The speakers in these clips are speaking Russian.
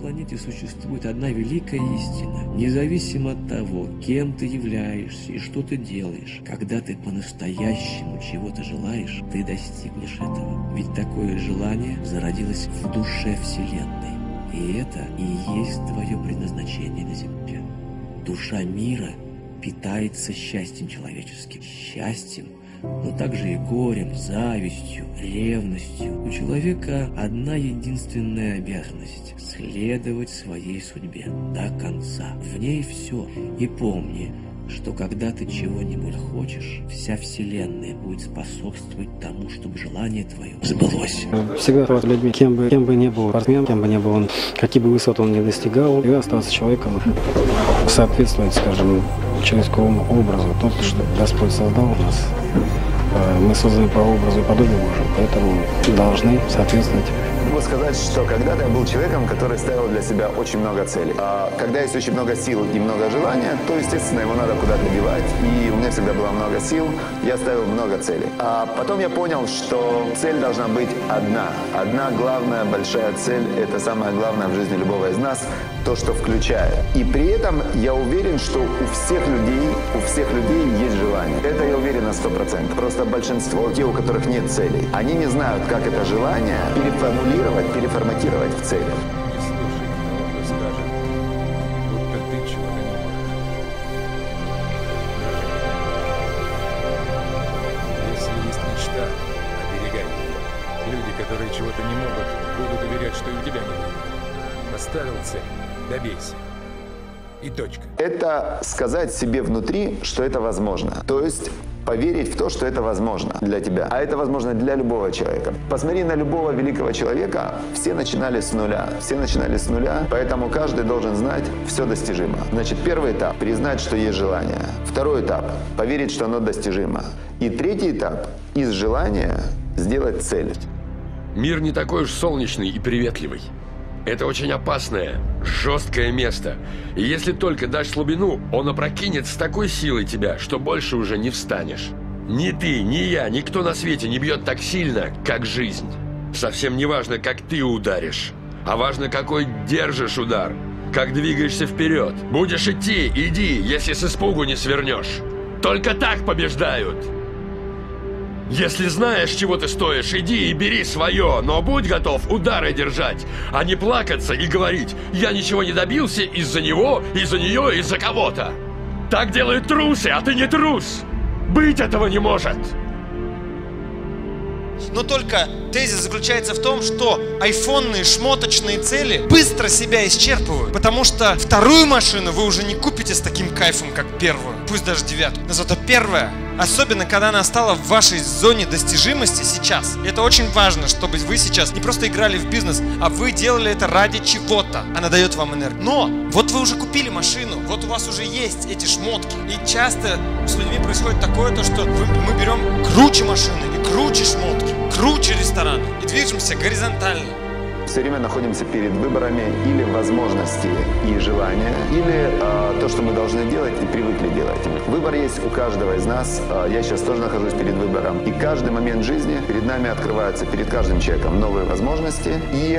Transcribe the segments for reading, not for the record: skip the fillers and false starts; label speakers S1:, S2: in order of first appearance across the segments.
S1: планете существует одна великая истина. Независимо от того, кем ты являешься и что ты делаешь, когда ты по-настоящему чего-то желаешь, ты достигнешь этого. Ведь такое желание зародилось в душе Вселенной. И это и есть твое предназначение на Земле. Душа мира питается счастьем человеческим. Счастьем, но также и горем, завистью, ревностью. У человека одна единственная обязанность – следовать своей судьбе до конца. В ней все. И помни, что когда ты чего-нибудь хочешь, вся Вселенная будет способствовать тому, чтобы желание твое сбылось.
S2: Всегда с людьми, кем бы ни был спортсмен, кем бы ни был он, какие бы высоты он ни достигал, и остаться человеком, соответствовать, скажем, человеческому образу, тот, что Господь создал нас. Мы созданы по образу и подобию Божьему, поэтому должны соответствовать.
S3: Могу сказать, что когда-то я был человеком, который ставил для себя очень много целей. А когда есть очень много сил и много желания, то, естественно, его надо куда-то девать. И у меня всегда было много сил, я ставил много целей. А потом я понял, что цель должна быть одна. Одна главная большая цель – это самое главное в жизни любого из нас, то, что включает. И при этом я уверен, что у всех людей есть желание. Это я уверен на 100%. Просто большинство, те, у которых нет целей, они не знают, как это желание переформулировать, переформатировать в цели.
S4: Не слушай того, кто скажет, будто ты чего-то не можешь. Если есть мечта, оберегай ее. Люди, которые чего-то не могут, будут уверять, что и у тебя не будет. Поставил цель, добейся. И точка.
S3: Это сказать себе внутри, что это возможно. То есть поверить в то, что это возможно для тебя. А это возможно для любого человека. Посмотри на любого великого человека. Все начинали с нуля. Поэтому каждый должен знать, все достижимо. Значит, первый этап – признать, что есть желание. Второй этап – поверить, что оно достижимо. И третий этап – из желания сделать цель.
S5: Мир не такой уж солнечный и приветливый. Это очень опасное, жесткое место. И если только дашь слабину, он опрокинет с такой силой тебя, что больше уже не встанешь. Ни ты, ни я, никто на свете не бьет так сильно, как жизнь. Совсем не важно, как ты ударишь, а важно, какой держишь удар, как двигаешься вперед. Будешь идти, иди, если с испугу не свернешь. Только так побеждают. Если знаешь, чего ты стоишь, иди и бери свое, но будь готов удары держать, а не плакаться и говорить: «Я ничего не добился из-за него, из-за нее, из-за кого-то». Так делают трусы, а ты не трус. Быть этого не может.
S6: Но только тезис заключается в том, что айфонные шмоточные цели быстро себя исчерпывают, потому что вторую машину вы уже не купите с таким кайфом, как первую, пусть даже девятку. Но зато первая, особенно когда она стала в вашей зоне достижимости сейчас, это очень важно, чтобы вы сейчас не просто играли в бизнес, а вы делали это ради чего-то. Она дает вам энергию. Но вот вы уже купили машину, вот у вас уже есть эти шмотки. И часто с людьми происходит такое, то, что мы берем круче машины и круче шмотки, круче ресторан и движемся горизонтально.
S3: Все время находимся перед выборами или возможности и желания, или то, что мы должны делать и привыкли делать. Выбор есть у каждого из нас. Я сейчас тоже нахожусь перед выбором. И каждый момент жизни перед нами открываются, перед каждым человеком, новые возможности и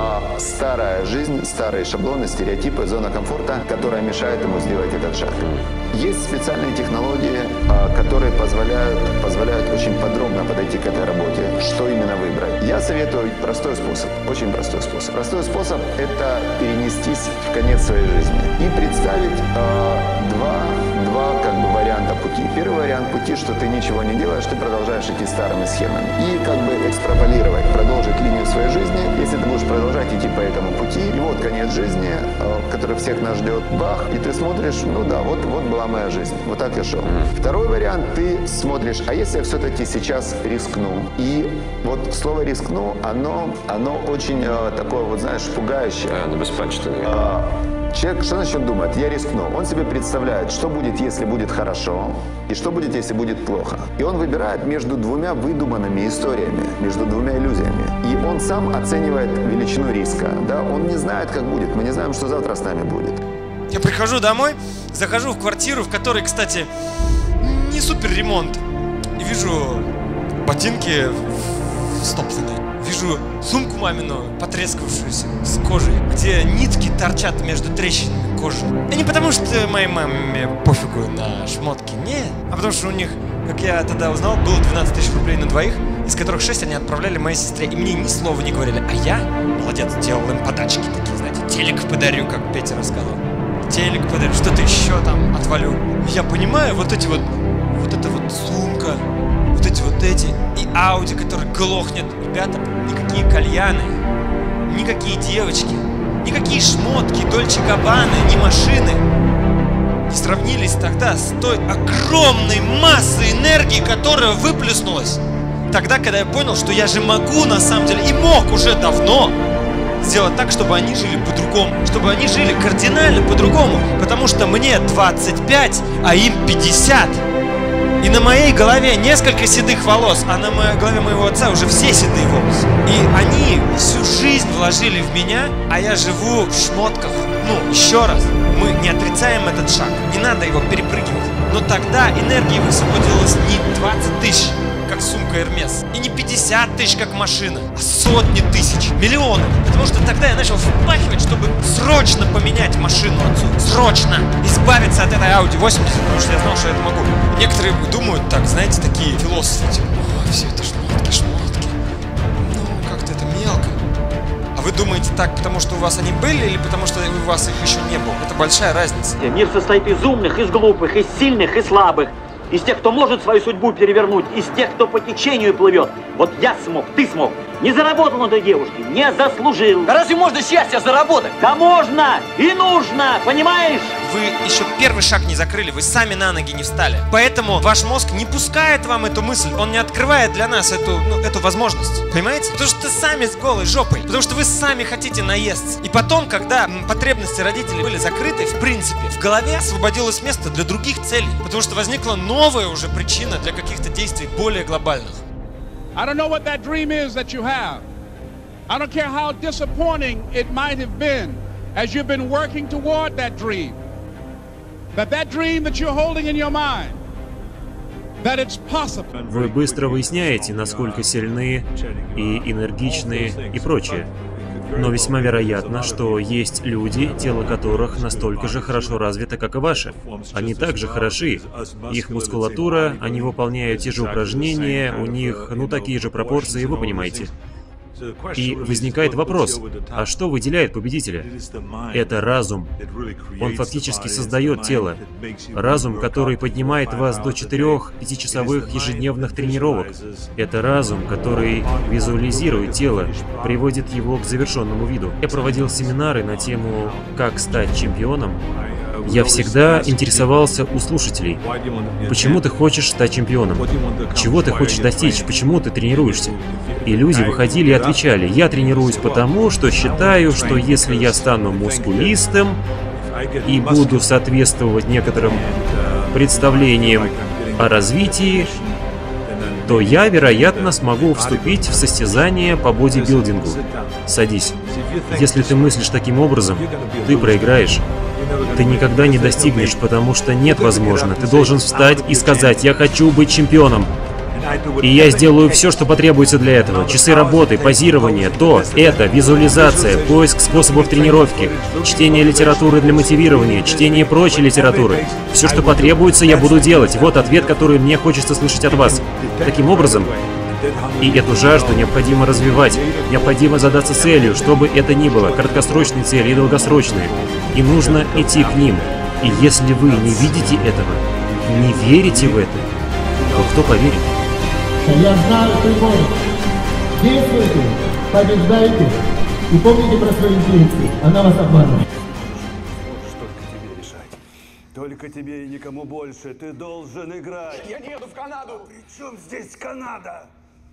S3: старая жизнь, старые шаблоны, стереотипы, зона комфорта, которая мешает ему сделать этот шаг. Есть специальные технологии, которые позволяют очень подробно подойти к этой работе, что именно выбрать. Я советую простой способ, очень простой способ. Простой способ – это перенестись в конец своей жизни и представить два варианта пути. Первый вариант пути, что ты ничего не делаешь, ты продолжаешь идти старыми схемами. И экстраполировать, продолжить линию своей жизни. Если ты будешь продолжать идти по этому пути, и вот конец жизни, который всех нас ждет, бах, и ты смотришь, ну да, вот была моя жизнь, вот так я шел. Второй вариант, ты смотришь, а если я все-таки сейчас рискну? И вот слово «рискну», оно очень такое, вот знаешь, пугающее.
S7: Оно беспочтенное.
S3: Человек что начнет думать? Я рискну. Он себе представляет, что будет, если будет хорошо, и что будет, если будет плохо. И он выбирает между двумя выдуманными историями, между двумя иллюзиями. И он сам оценивает величину риска. Да? Он не знает, как будет. Мы не знаем, что завтра с нами будет.
S6: Я прихожу домой, захожу в квартиру, в которой, кстати, не супер ремонт. И вижу ботинки стоптанные. вижу сумку мамину, потрескавшуюся, с кожей, где нитки торчат между трещинами кожи. И не потому, что моей маме пофигу на шмотки, нет, а потому что у них, как я тогда узнал, было 12 тысяч рублей на двоих, из которых 6 они отправляли моей сестре, и мне ни слова не говорили. А я, молодец, делал им подачки такие, знаете, телек подарю, как Петя рассказал. Телек подарю, что-то еще там отвалю. Я понимаю, вот эти вот эта вот сумка, вот эти, и Ауди, который глохнет. Ребята, никакие кальяны, никакие девочки, никакие шмотки, Дольче Габбаны, ни машины не сравнились тогда с той огромной массой энергии, которая выплеснулась. Тогда, когда я понял, что я же могу на самом деле, и мог уже давно сделать так, чтобы они жили по-другому, чтобы они жили кардинально по-другому, потому что мне 25, а им 50. И на моей голове несколько седых волос, а на голове моего отца уже все седые волосы. И они всю жизнь вложили в меня, а я живу в шмотках. Ну, еще раз, мы не отрицаем этот шаг, не надо его перепрыгивать. Но тогда энергии высвободилось не 20 тысяч, как сумка Hermes, и не 50 тысяч, как машина, а сотни тысяч, миллионы. Потому что тогда я начал впахивать, чтобы срочно поменять машину отцу. Срочно избавиться от этой Audi 80, потому что я знал, что я это могу. Некоторые думают так, знаете, такие философы, типа, ой, все это шмотки. Ну, как-то это мелко. А вы думаете так, потому что у вас они были, или потому что у вас их еще не было? Это большая разница.
S7: Мир состоит из умных, из глупых, из сильных и слабых. Из тех, кто может свою судьбу перевернуть, из тех, кто по течению плывет. Вот я смог, ты смог. Не заработал на той девушке, не заслужил.
S8: Да разве можно счастье заработать?
S7: Да можно и нужно, понимаешь?
S6: Вы еще первый шаг не закрыли, вы сами на ноги не встали. Поэтому ваш мозг не пускает вам эту мысль, он не открывает для нас эту возможность. Понимаете? Потому что сами с голой жопой, потому что вы сами хотите наесться. И потом, когда потребности родителей были закрыты, в принципе, в голове освободилось место для других целей, потому что возникла новая уже причина для каких-то действий более глобальных.
S9: I don't know what that dream is that you have. I don't care how disappointing it might have been as you've been working toward that dream. That dream that you're holding in your mind, that it's possible.
S10: Вы быстро выясняете, насколько сильны и энергичны и прочее. Но весьма вероятно, что есть люди, тело которых настолько же хорошо развито, как и ваше. Они также хороши. Их мускулатура, они выполняют те же упражнения, у них, такие же пропорции, вы понимаете. И возникает вопрос, а что выделяет победителя? Это разум. Он фактически создает тело. Разум, который поднимает вас до 4-5-часовых ежедневных тренировок. Это разум, который визуализирует тело, приводит его к завершенному виду. Я проводил семинары на тему «Как стать чемпионом». Я всегда интересовался у слушателей, почему ты хочешь стать чемпионом, чего ты хочешь достичь, почему ты тренируешься. И люди выходили и отвечали: я тренируюсь потому, что считаю, что если я стану мускулистым и буду соответствовать некоторым представлениям о развитии, то я, вероятно, смогу вступить в состязание по бодибилдингу. Садись. Если ты мыслишь таким образом, ты проиграешь. Ты никогда не достигнешь, потому что нет возможно. Ты должен встать и сказать: я хочу быть чемпионом. И я сделаю все, что потребуется для этого. Часы работы, позирование, это, визуализация, поиск способов тренировки, чтение литературы для мотивирования, чтение прочей литературы. Все, что потребуется, я буду делать. Вот ответ, который мне хочется слышать от вас. Таким образом, и эту жажду необходимо развивать. Необходимо задаться целью, чтобы это ни было, краткосрочные цели и долгосрочные. И нужно идти к ним. И если вы не видите этого, не верите в это, то кто поверит?
S11: Я знаю, ты можешь. Действуйте, побеждайте. И помните про свою интуицию. Она вас обманывает.
S12: Только тебе решать. Только тебе и никому больше. Ты должен играть.
S8: Я не еду в Канаду.
S12: При чем здесь Канада?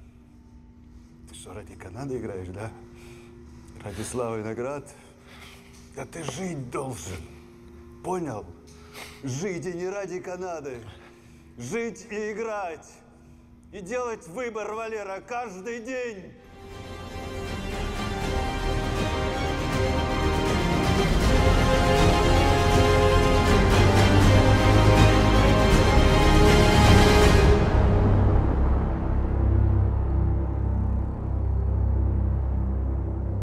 S12: Ты что, ради Канады играешь, да? Ради славы и наград? Да ты жить должен. Понял? Жить и не ради Канады. Жить и играть. И делать выбор, Валера, каждый день.